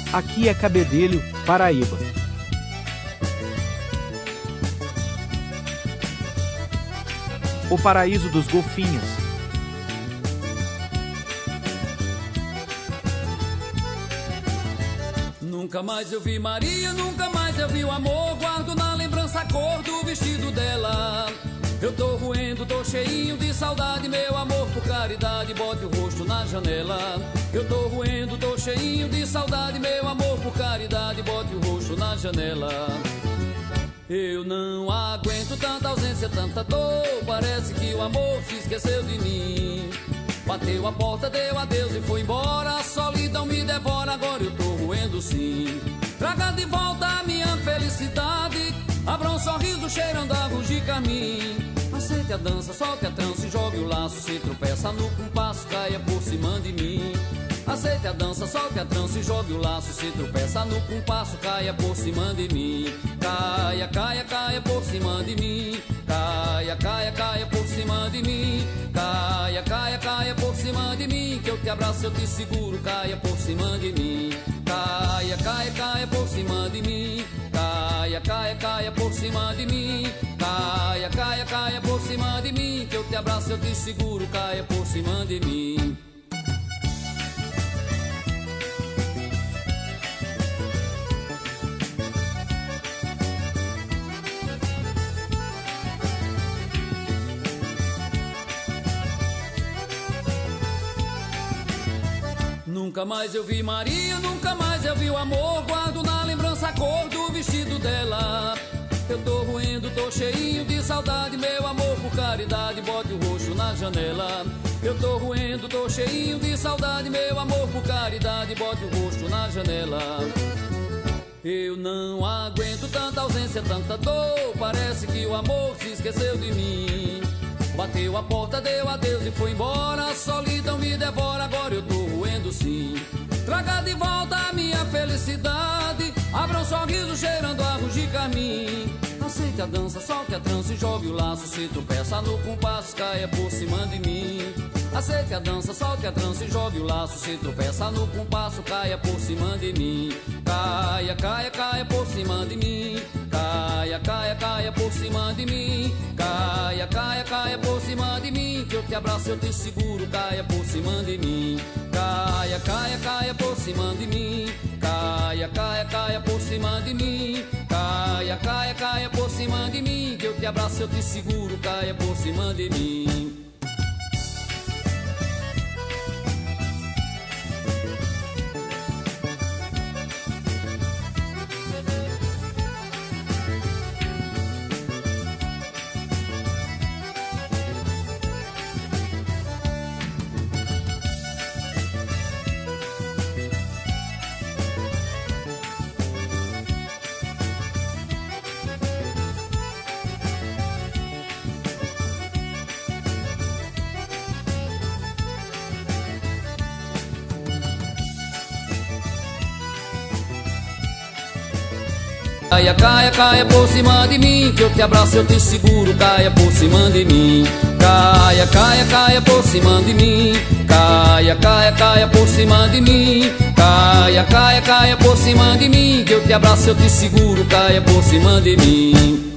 Aqui é Cabedelo, Paraíba. O paraíso dos golfinhos. Nunca mais eu vi Maria, nunca mais eu vi o amor. Guardo na lembrança a cor do vestido dela. Eu tô roendo, tô cheinho de saudade. Meu amor, por caridade, bote o rosto na janela. Eu tô roendo, tô cheinho de saudade. Meu amor, por caridade, bote o rosto na janela. Eu não aguento tanta ausência, tanta dor. Parece que o amor se esqueceu de mim. Bateu a porta, deu adeus e foi embora. A solidão me devora, agora eu tô roendo sim. Traga de volta a minha felicidade. Abra um sorriso cheirando a de carmim. Aceite a dança, solte a trança, jogue o laço. Se tropeça no compasso, caia por cima de mim. Aceite a dança, solte a trança e jogue o laço. Se tropeça no compasso, caia por cima de mim. Caia, caia, caia por cima de mim. Caia, caia, caia por cima de mim. Caia, caia, caia por cima de mim. Que eu te abraço, eu te seguro, caia por cima de mim. Caia, caia, caia por cima de mim. Caia, caia, caia por cima de mim. Caia, caia, caia por cima de mim. Que eu te abraço, eu te seguro, caia por cima de mim. Nunca mais eu vi Maria, nunca mais eu vi o amor. Guardo na lembrança a cor do vestido dela. Eu tô roendo, tô cheinho de saudade. Meu amor, por caridade, bote o rosto na janela. Eu tô roendo, tô cheinho de saudade. Meu amor, por caridade, bote o rosto na janela. Eu não aguento tanta ausência, tanta dor. Parece que o amor se esqueceu de mim. Bateu a porta, deu adeus e foi embora. A solidão me devora, agora eu tô roendo sim. Traga de volta a minha felicidade. Abra um sorriso cheirando a de carmim. Aceite a dança, solte a trança e jogue o laço. Se tropeça no compasso, caia por cima de mim. Aceite a dança, solte a trança e jogue o laço. Se tropeça no compasso, caia por cima de mim. Caia, caia, caia por cima de mim. Caia, caia, caia por cima de mim. Caia, caia, caia por cima de mim. Que eu te abraço, eu te seguro, caia por cima de mim. Caia, caia, caia por cima de mim. Caia, caia, caia por cima de mim. Caia, caia, caia por cima de mim. Que eu te abraço, eu te seguro, caia por cima de mim. Caia, caia, caia por cima de mim. Que eu te abraço, eu te seguro, caia por cima de mim. Caia, caia, caia por cima de mim. Caia, caia, caia por cima de mim. Caia, caia, caia por cima de mim. Que eu te abraço, eu te seguro, caia por cima de mim.